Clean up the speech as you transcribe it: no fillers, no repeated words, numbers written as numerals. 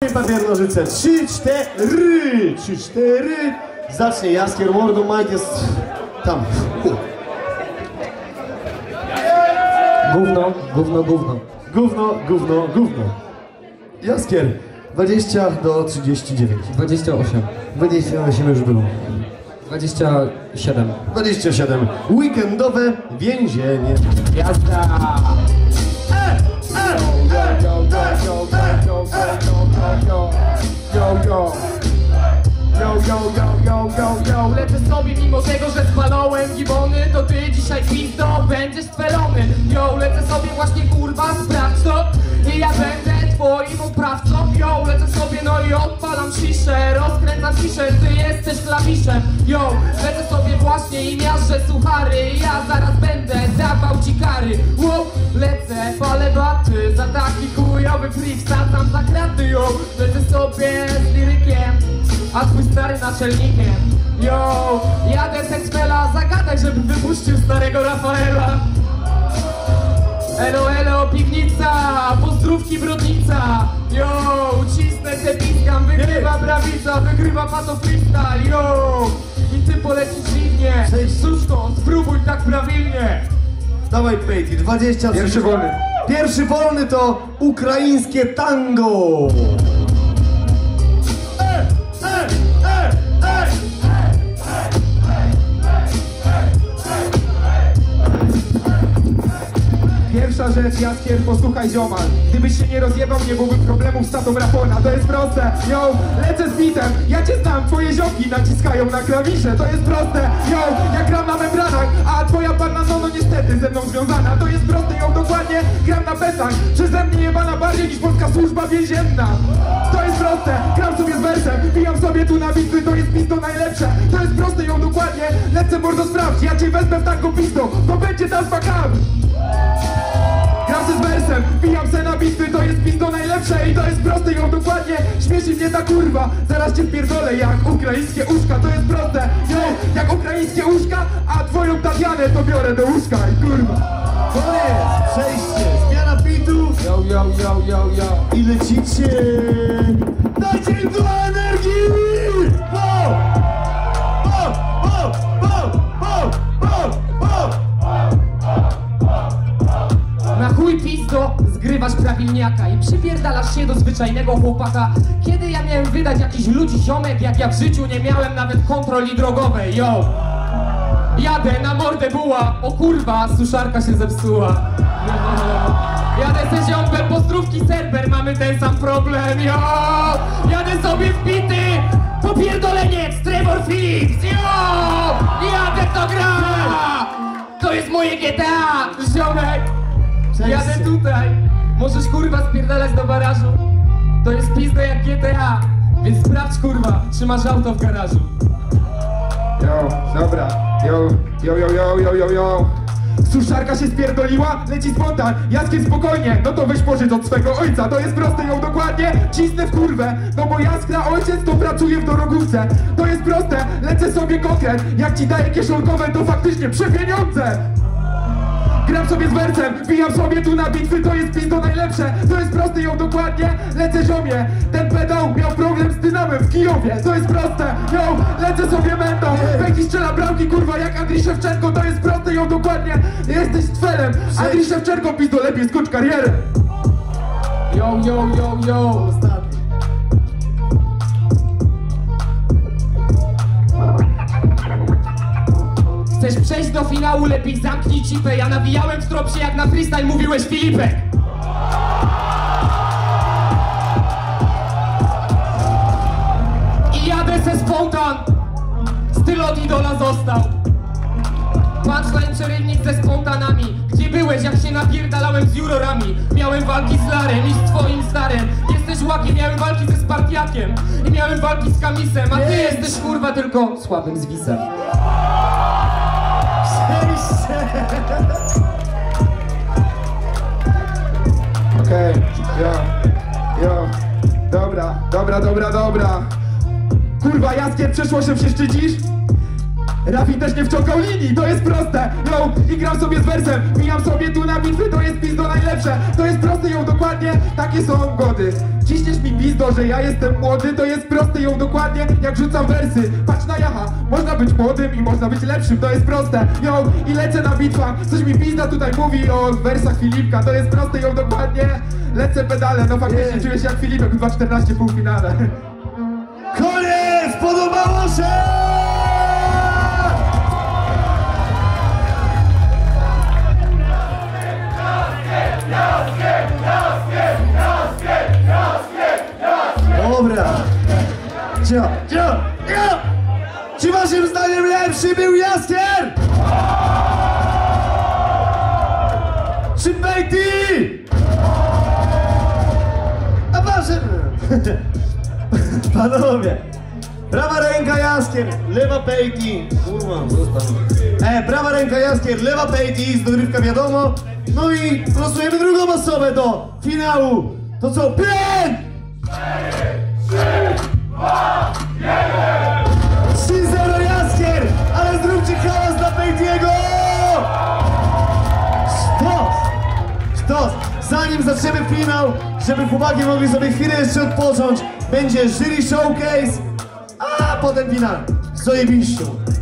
Papier, nożyce. 3, 4. 3, 4. Zacznie Jaskier, mordo, Mike jest tam. Gówno, gówno, gówno. Gówno, gówno, gówno. Jaskier, 20 do 39. 28. 28 już było. 27. 27. Weekendowe więzienie. Jazda! Yo, lecę sobie mimo tego, że spalałem gibony, to ty dzisiaj pizdo będziesz spelony. Yo, lecę sobie właśnie kurwa, sprawdź to i ja będę twoim oprawcą. Yo, lecę sobie no i odpalam ciszę, rozkręcam ciszę, ty jesteś klawiszem. Yo, lecę sobie właśnie i miażdżę suchary, ja zaraz będę dawał ci kary. Wow, lecę, palę baty, za taki chujowy freak, sam za kraty. Yo, lecę sobie z lirykiem, a twój stary naczelnikiem. Yo, jadę Sexmela zagadać, żeby wypuścił starego Rafaela. Elo, elo, piwnica, pozdrówki brodnica. Yo, cisnę te piskam, wygrywa brawica, wygrywa pato freestyle. Yo, i ty polecisz dziwnie. Suszko, spróbuj tak prawilnie. Dawaj Pejti, 20. Pierwszy wolny. Pierwszy wolny to ukraińskie tango. Pierwsza rzecz, Jaskier, posłuchaj ziomal. Gdybyś się nie rozjebał, nie byłoby problemów z tatą Rapona. To jest proste, yo, lecę z bitem. Ja cię znam, twoje ziomki naciskają na klawisze. To jest proste, yo, ja gram na membranach, a twoja panna no niestety ze mną związana. To jest proste, yo, dokładnie, gram na betach. Przeze mnie jebana bardziej niż polska służba więzienna. To jest proste, gram sobie z wersem, pijam sobie tu na bitwy, to jest pisto najlepsze. To jest proste, yo, dokładnie, lecę mordo sprawdź. Ja cię wezmę w taką pistą, to będzie ta zwakam. Gram se z wersem, pijam se na bitwy, to jest pisto najlepsze i to jest proste, ją dokładnie śmieszy mnie ta kurwa. Zaraz cię spierdolę jak ukraińskie uszka, to jest proste, yo, jak ukraińskie uszka, a twoją Tatianę to biorę do łóżka i kurwa. To jest przejście, zmiana bitów. Yo, yo, yo, yo, yo. I lecicie. Dajcie im tu energii! Bo! Bo! Bo! Bo! Bo! Bo! Bo! Na chuj pizdo, zgrywasz prawilniaka i przypierdalasz się do zwyczajnego chłopaka. Kiedy ja miałem wydać jakiś ludzi ziomek, jak ja w życiu nie miałem nawet kontroli drogowej, yo. Jadę na mordę buła, o kurwa, suszarka się zepsuła. Jadę se ziombel, pozdrówki serwer, mamy ten sam problem, yo. Jadę sobie wbity, popierdoleniec, Trevor Phillips, yo. Jadę to gra, to jest moje GTA, ziomek. Jadę tutaj, możesz kurwa spierdalać do barażu. To jest pizdo jak GTA, więc sprawdź kurwa, czy masz auto w garażu. Yo, dobra, yo, yo, yo, yo, yo, yo, yo. Suszarka się spierdoliła, leci spontan, Jaskier spokojnie, no to weź pożycz od swego ojca. To jest proste, ją dokładnie, cisnę w kurwę, no bo Jaskra ojciec to pracuje w dorogówce. To jest proste, lecę sobie konkret, jak ci daję kieszonkowe to faktycznie pieniądze. Gram sobie z wersem, pijam sobie tu na bitwy, to jest pizdo najlepsze. To jest proste, ją dokładnie, lecę ziomie. Ten pedał miał problem z dynamem w Kijowie. To jest proste, yo, lecę sobie mentą. Peki strzela bramki, kurwa, jak Andrii Szewczenko. To jest proste, ją dokładnie, jesteś stfelem. Andrii Szewczenko, pizdo, lepiej skończ karierę. Yo, yo, yo, yo. Chcesz przejść do finału, lepiej zamknij cipę. Ja nawijałem w stropsie jak na freestyle mówiłeś Filipek. I jadę se spontan, styl od idola został. Punchline przerywnik ze spontanami. Gdzie byłeś jak się napierdalałem z jurorami? Miałem walki z Larem i z twoim starym. Jesteś łakiem, miałem walki ze Spartiakiem. I miałem walki z Kamisem, a ty jesteś kurwa tylko słabym zwisem. Okej, yo, dobra. Kurwa, Jaskier, przeszło się szczycisz? Rafi też nie wciągał linii, to jest proste. Yo, i gram sobie z wersem, mijam sobie tu na bitwy, to jest pizdo najlepsze. To jest proste, ją dokładnie, takie są gody. Ciśniesz mi pizdo, że ja jestem młody, to jest proste, ją dokładnie, jak rzucam wersy. Patrz na jaha, można być młodym i można być lepszym, to jest proste. Yo, i lecę na bitwach, coś mi pizda tutaj mówi o wersach Filipka, to jest proste, ją dokładnie. Lecę pedale, no faktycznie czuję się jak Filipek w 2.14 półfinale. Koniec! Podobało się! Dobra. Czy waszym zdaniem lepszy był Jaskier? Czy Bejty? A waszym... Panowie, prawa ręka Jaskier, lewa Bejty. Kurwa, zostaw. Prawa ręka Jaskier, lewa Bejty, z dogrywka wiadomo. No i losujemy drugą osobę do finału. To co? 5! 3-0 Jaskier, ale zróbcie hałas dla Bejtiego! Sztos! Zanim zaczniemy finał, żeby chłopaki mogli sobie chwilę jeszcze odpocząć, będzie jury showcase, a potem finał. Zajebiście.